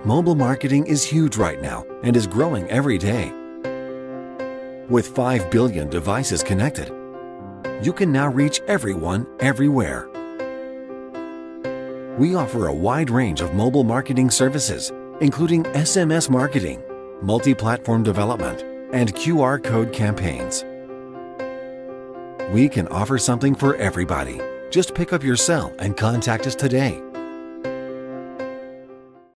Mobile marketing is huge right now and is growing every day. With 5 billion devices connected, you can now reach everyone, everywhere. We offer a wide range of mobile marketing services, including SMS marketing, multi-platform development, and QR code campaigns. We can offer something for everybody. Just pick up your cell and contact us today.